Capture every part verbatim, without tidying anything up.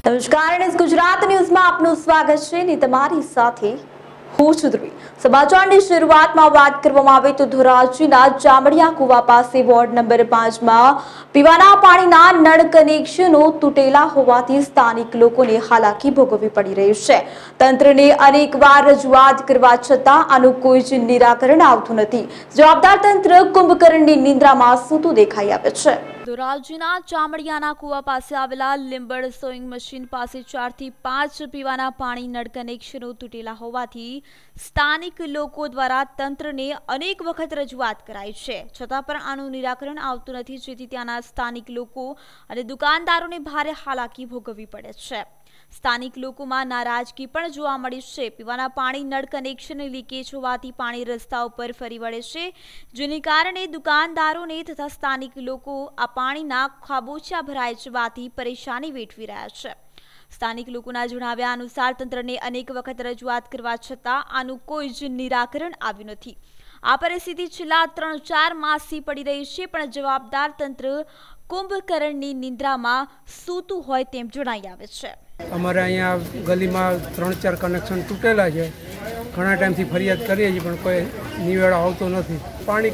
નમસ્કાર, ગુજરાત ન્યૂઝમાં આપનું સ્વાગત છે ને તમારી સાથે હું છું ધ્રુવી। સમાચારની શરૂઆતમાં વાત કરવામાં આવે તો ધોરાજીના ચામડિયા કુવા પાસે વોર્ડ નંબર પાંચ માં પીવાના પાણીના નળ કનેક્શનો તૂટેલા હોવાથી સ્થાનિક લોકોને હાલાકી ભોગવવી પડી રહી છે। તંત્રને અનેકવાર રજૂઆત કરવા છતાં આનું કોઈ જ નિરાકરણ આવતું નથી। જવાબદાર તંત્ર કુંભકર્ણની નિંદ્રામાં સૂતું દેખાઈ આવે છે। ધોરાજીના ચામડિયાના કુવા પાસે આવેલા લીંબડ સોઈંગ મશીન પાસે ચાર થી પાંચ પીવાના પાણી નળ કનેક્શનો તૂટેલા હોવાથી સ્થાનિક લોકો દ્વારા તંત્રને અનેક વખત રજૂઆત કરાઈ છે, છતાં પણ આનું નિરાકરણ આવતું નથી, જેથી ત્યાંના સ્થાનિક લોકો અને દુકાનદારોને ભારે હાલાકી ભોગવવી પડે છે। સ્થાનિક લોકોમાં નારાજગી પણ જોવા મળી છે। પીવાના પાણી નળ કનેક્શન લીકેજ હોવાથી પાણી રસ્તા ઉપર ફરી વળે છે, જેને કારણે દુકાનદારોને તથા સ્થાનિક લોકો આ પાણીના ખાબોચિયા ભરાઈ જવાથી પરેશાની વેઠવી રહ્યા છે। સ્થાનિક લોકોના જણાવ્યા અનુસાર તંત્રને અનેક વખત રજૂઆત કરવા છતાં આનું કોઈ જ નિરાકરણ આવ્યું નથી। આ પરિસ્થિતિ છેલ્લા ત્રણ ચાર માસથી પડી રહી છે, પણ જવાબદાર તંત્ર કુંભકર્ણની નિંદ્રામાં સૂતું હોય તેમ જણાઈ આવે છે। અમારે અહીંયા ગલીમાં ત્રણ ચાર કનેક્શન તૂટેલા છે। ઘણા ટાઈમથી ફરિયાદ કરીએ છીએ પણ કોઈ નિવેડો આવતો નથી। પાણી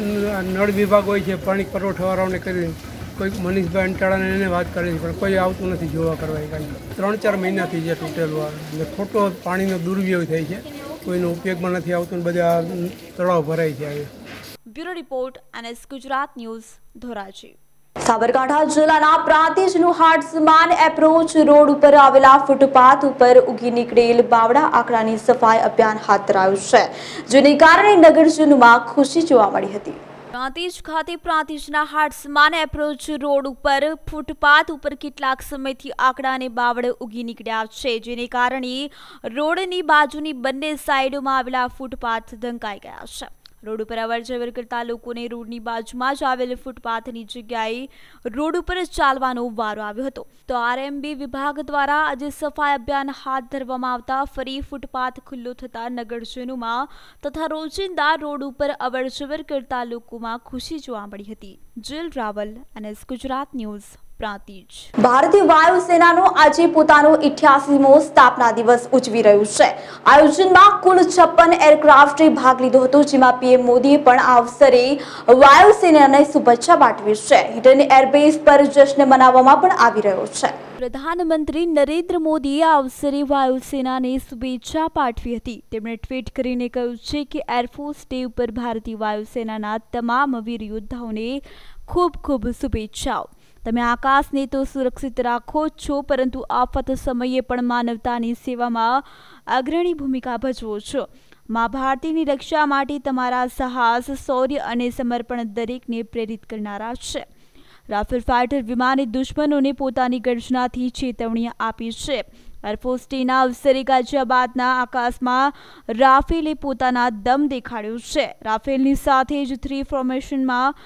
નળ વિભાગ હોય છે, પાણી પુરવઠાવાળાઓને કરી કોઈ મનીષભાઈ અંટાળાને એને વાત કરી છે પણ કોઈ આવતું નથી જોવા કરવા। કાંઈ ત્રણ ચાર મહિનાથી જે તૂટેલું આવે એટલે ખોટો પાણીનો દુર્વ્યય થાય છે, કોઈનો ઉપયોગમાં નથી આવતું, બધા તળાવ ભરાય છે। બ્યુરો રિપોર્ટ અને ગુજરાત ન્યૂઝ ધોરાજી। સાબરકાંઠા જિલ્લાના પ્રાંતિજનું હાટ સમાન એપ્રોચ રોડ ઉપર આવેલા ફૂટપાથ ઉપર ઉગી નીકળેલ બાવળા આંકડાની સફાઈ અભિયાન હાથ ધરાયું છે, જેને કારણે નગરજનોમાં ખુશી જોવા મળી હતી। પ્રાંતિજ ખાતે પ્રાંતિજના હાટ સમાન એપ્રોચ રોડ ઉપર ફૂટપાથ ઉપર કેટલાક સમયથી આંકડા અને બાવળ ઉગી નીકળ્યા છે, જેને કારણે રોડની બાજુની બંને સાઈડોમાં આવેલા ફૂટપાથ ઢંકાઈ ગયા છે। રોડ ઉપર અવર જવર કરતા લોકોને રોડની બાજુમાં જ આવેલ ફૂટપાથની જગ્યાએ રોડ ઉપર ચાલવાનો વારો આવ્યો હતો, તો આરએમબી વિભાગ દ્વારા આજે સફાઈ અભિયાન હાથ ધરવામાં આવતા ફરી ફૂટપાથ ખુલ્લો થતા નગરજનોમાં તથા રોજિંદા રોડ ઉપર અવર જવર કરતા લોકોમાં ખુશી જોવા મળી હતી। જીલ રાવલ અને ગુજરાત ન્યૂઝ પ્રાંતિજ। ભારતીય વાયુસેનાનો આજે પોતાનો અઠ્યાસીમો સ્થાપના દિવસ ઉજવી રહ્યું છે। આયોજનમાં કુલ છપ્પન એરક્રાફ્ટે ભાગ લીધો હતો, જેમાં પીએમ મોદીએ પણ આ અવસરે વાયુસેનાને શુભેચ્છા પાઠવી છે। હિડન એરબેઝ પર જશ્ન મનાવવામાં પણ આવી રહ્યો છે। પ્રધાનમંત્રી નરેન્દ્ર મોદીએ આ અવસરે વાયુસેનાને શુભેચ્છા પાઠવી હતી। તેમણે ટ્વીટ કરીને કહ્યું છે કે એરફોર્સ ડે ઉપર ભારતીય વાયુસેનાના તમામ વીર યોદ્ધાઓને ખૂબ ખૂબ શુભેચ્છાઓ। તમે આકાશને તો સુરક્ષિત રાખો છો, પરંતુ આફત સમયે પણ માનવતાની સેવામાં અગ્રણી ભૂમિકા ભજવો છો। મા ભારતીની રક્ષા માટે તમારા સાહસ, શૌર્ય અને સમર્પણ દરેકને પ્રેરિત કરનારા છે। રાફેલ ફાઇટર વિમાને દુશ્મનોને પોતાની ગર્જનાથી ચેતવણી આપી છે। એરફોર્સ ડેના અવસરે ગાઝિયાબાદના આકાશમાં રાફેલે પોતાના દમ દેખાડ્યો છે। રાફેલની સાથે જ થ્રી ફોર્મેશનમાં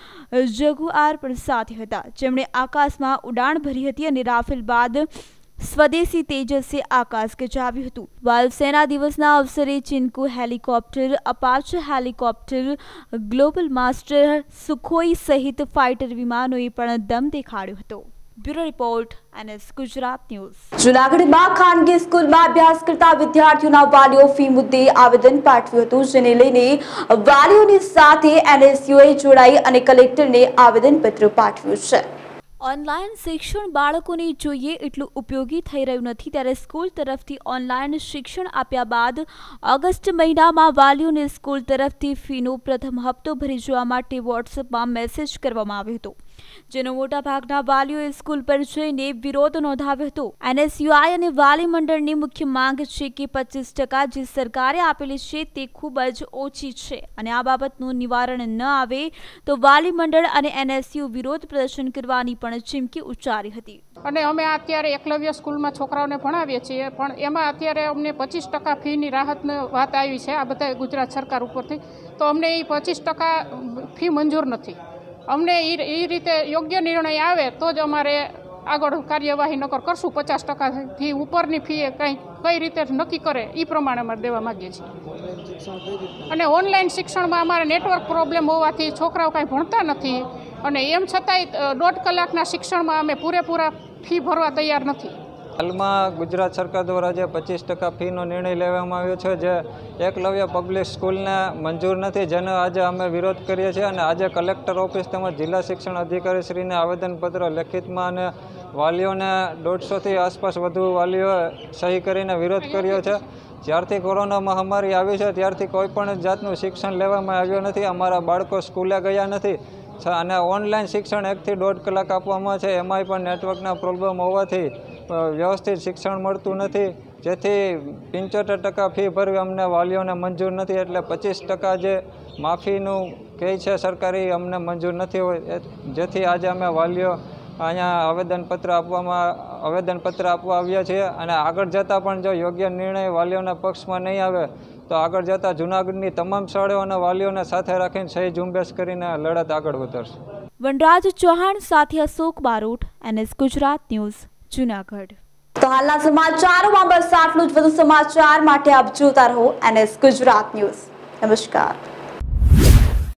જગુઆર પણ સાથે હતા, જેમણે આકાશમાં ઉડાણ ભરી હતી અને રાફેલ બાદ સ્વદેશી તેજસે આકાશ ગજાવ્યું હતું। વાયુસેના દિવસના અવસરે Chinook helicopter, Apache helicopter, Global Master, Sukhoi સહિત ફાઇટર વિમાનોએ પણ દમ દેખાડ્યો હતો। બ્યુરો રિપોર્ટ અને ગુજરાત ન્યૂઝ। જૂનાગઢમાં ખાનગી સ્કૂલમાં અભ્યાસ કરતા વિદ્યાર્થીઓના વાલીઓ ફી મુદ્દે આવેદન પાઠવ્યું હતું, જેને લઈને વાલીઓની સાથે એનએસયુએ જોડાઈ અને કલેક્ટરને આવેદનપત્ર પાઠવ્યું છે। ઓનલાઈન શિક્ષણ બાળકોને જોઈએ એટલું ઉપયોગી થઈ રહ્યું નથી, ત્યારે સ્કૂલ તરફથી ઓનલાઈન શિક્ષણ આપ્યા બાદ ઓગસ્ટ મહિનામાં વાલીઓને સ્કૂલ તરફથી ફીનો પ્રથમ હપ્તો ભરી જવા માટે વોટ્સએપમાં મેસેજ કરવામાં આવ્યો હતો, જેનો મોટાભાગના વાલીઓએ સ્કૂલ પર જઈને વિરોધ નોંધાવ્યો હતો। એનએસયુઆઈ અને વાલી મંડળની મુખ્ય માંગ છે કે પચીસ ટકા જે સરકારે આપેલી છે તે ખૂબ જ ઓછી છે અને આ બાબતનું નિવારણ ન આવે તો વાલી મંડળ અને એનએસયુ વિરોધ પ્રદર્શન કરવાની પણ ચીમકી ઉચ્ચારી હતી। અને અમે અત્યારે એકલવ્ય સ્કૂલમાં છોકરાઓને ભણાવીએ છીએ, પણ એમાં અત્યારે અમને પચીસ ટકા ફીની રાહતની વાત આવી છે આ બધા ગુજરાત સરકાર ઉપરથી, તો અમને એ પચીસ ટકા ફી મંજૂર નથી। અમને એ રીતે યોગ્ય નિર્ણય આવે તો જ અમારે આગળ કાર્યવાહી નકર કરશું। પચાસ ટકા ફી ઉપરની ફી કંઈ કઈ રીતે નક્કી કરે એ પ્રમાણે અમારે દેવા માગીએ છીએ। અને ઓનલાઈન શિક્ષણમાં અમારે નેટવર્ક પ્રોબ્લેમ હોવાથી છોકરાઓ કાંઈ ભણતા નથી, અને એમ છતાંય દોઢ કલાકના શિક્ષણમાં અમે પૂરેપૂરા ફી ભરવા તૈયાર નથી। હાલમાં ગુજરાત સરકાર દ્વારા જે પચીસ ટકા ફીનો નિર્ણય લેવામાં આવ્યો છે, જે એકલવ્ય પબ્લિક સ્કૂલને મંજૂર નથી, જેનો આજે અમે વિરોધ કરીએ છીએ અને આજે કલેક્ટર ઓફિસ તેમજ જિલ્લા શિક્ષણ અધિકારીશ્રીને આવેદનપત્ર લેખિતમાં અને વાલીઓને દોઢસોથી આસપાસ વધુ વાલીઓએ સહી કરીને વિરોધ કર્યો છે. જ્યારથી કોરોના મહામારી આવી છે ત્યારથી કોઈ પણ જાતનું શિક્ષણ લેવામાં આવ્યું નથી. અમારા બાળકો સ્કૂલે ગયા નથી અને ઓનલાઈન શિક્ષણ એકથી દોઢ કલાક આપવામાં છે, એમાંય પણ નેટવર્કના પ્રોબ્લેમ હોવાથી વ્યવસ્થિત શિક્ષણ મળતું નથી, જેથી પંચોતેર ટકા ફી ભરવી અમને વાલીઓને મંજૂર નથી. એટલે પચીસ ટકા જે માફીનું કહે છે સરકારી અમને મંજૂર નથી હોય, જેથી આજે અમે વાલીઓ અહીંયા આવેદનપત્ર આપવામાં આવેદનપત્ર આપવા આવ્યા છીએ. અને આગળ જતાં પણ જો યોગ્ય નિર્ણય વાલીઓના પક્ષમાં નહીં આવે તો આગળ જતાં જૂનાગઢની તમામ શાળાઓ અને વાલીઓને સાથે રાખીને સહી ઝુંબેશ કરીને લડત આગળ વધારશું. વનરાજ ચૌહાણ સાથે અશોક બારોટ, એનએસ ગુજરાત ન્યૂઝ, જૂનાગઢ. તો હાલના સમાચારોમાં બસ આટલું જ. વધુ સમાચાર માટે આપ જોતા રહો એનએસ ગુજરાત ન્યૂઝ. નમસ્કાર.